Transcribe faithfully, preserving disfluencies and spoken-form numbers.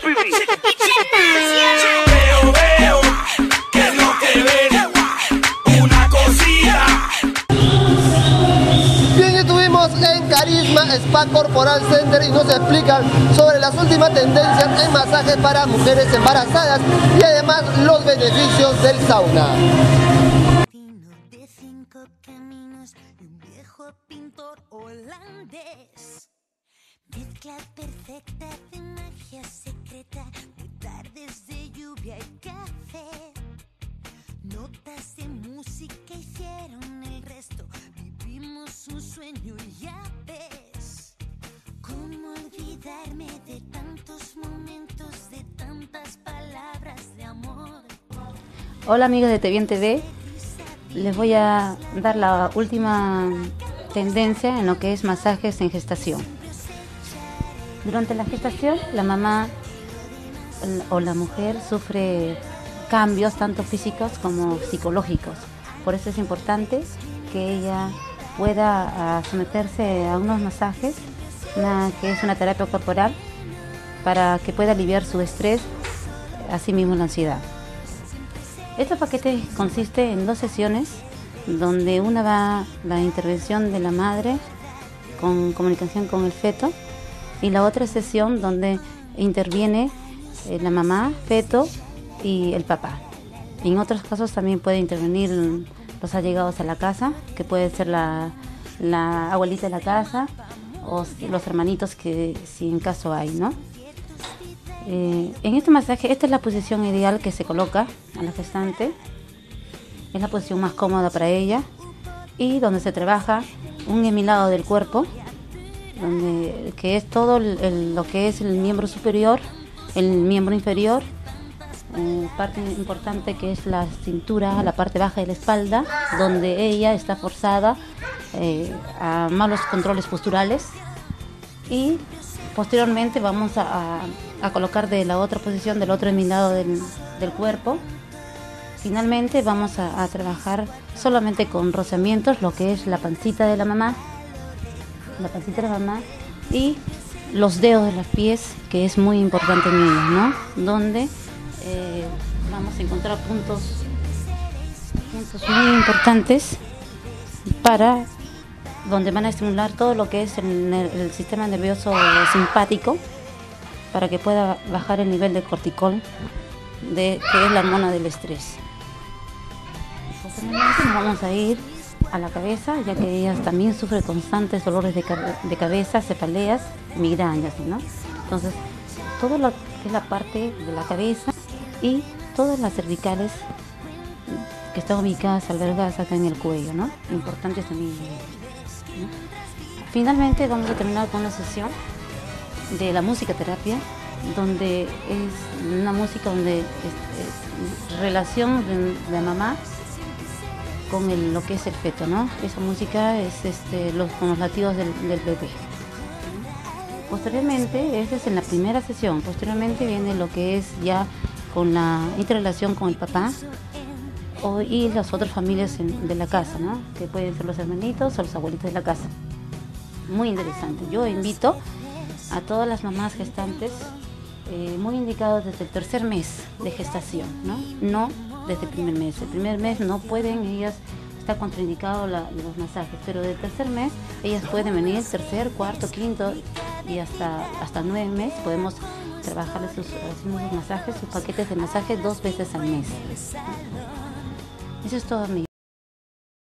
Veo, veo, que es lo que ven, una cosita. Bien, estuvimos en Carisma Spa Corporal Center y nos explican sobre las últimas tendencias en masajes para mujeres embarazadas y además los beneficios del sauna. De cinco caminos y un viejo pintor holandés. Mezcla perfecta de magia secreta, de tardes de lluvia y café. Notas de música hicieron el resto, vivimos un sueño y ya ves. ¿Cómo olvidarme de tantos momentos, de tantas palabras de amor? Hola amigos de Te T V, les voy a dar la última tendencia en lo que es masajes en gestación. Durante la gestación, la mamá o la mujer sufre cambios tanto físicos como psicológicos. Por eso es importante que ella pueda someterse a unos masajes, una, que es una terapia corporal, para que pueda aliviar su estrés, así mismo la ansiedad. Este paquete consiste en dos sesiones, donde una va la intervención de la madre con comunicación con el feto, y la otra sesión donde interviene eh, la mamá, feto y el papá. En otros casos también puede intervenir los allegados a la casa, que puede ser la, la abuelita de la casa o los hermanitos, que si en caso hay, ¿no? Eh, en este masaje, esta es la posición ideal que se coloca a la gestante. Es la posición más cómoda para ella y donde se trabaja un emilado del cuerpo, donde, que es todo el, el, lo que es el miembro superior, el miembro inferior, eh, parte importante que es la cintura, la parte baja de la espalda, donde ella está forzada eh, a malos controles posturales, y posteriormente vamos a, a, a colocar de la otra posición, del otro emilado del, del cuerpo. Finalmente vamos a, a trabajar solamente con rozamientos, lo que es la pancita de la mamá, la pancita de la mamá y los dedos de los pies, que es muy importante en ellos, ¿no? Donde eh, vamos a encontrar puntos, puntos muy importantes para donde van a estimular todo lo que es el, el sistema nervioso simpático, para que pueda bajar el nivel de cortisol, de, que es la hormona del estrés. Posteriormente nos vamos a ir a la cabeza, ya que ella también sufre constantes dolores de, de cabeza, cefaleas, migrañas, ¿no? Entonces, todo lo que es la parte de la cabeza y todas las cervicales que están ubicadas, albergadas acá en el cuello, ¿no? Importantes también, ¿no? Finalmente vamos a terminar con una sesión de la musicoterapia, donde es una música donde es, es relación de la mamá con el, lo que es el feto, ¿no? Esa música es este, los, con los latidos del, del bebé. Posteriormente, esa es en la primera sesión, posteriormente viene lo que es ya con la interrelación con el papá o, y las otras familias en, de la casa, ¿no? Que pueden ser los hermanitos o los abuelitos de la casa. Muy interesante. Yo invito a todas las mamás gestantes, eh, muy indicados desde el tercer mes de gestación, ¿no? No desde el primer mes. El primer mes no pueden ellas, está contraindicado la, los masajes, pero del tercer mes ellas pueden venir, tercer, cuarto, quinto y hasta, hasta nueve meses podemos trabajarles sus, sus masajes, sus paquetes de masaje dos veces al mes. Eso es todo, amigos.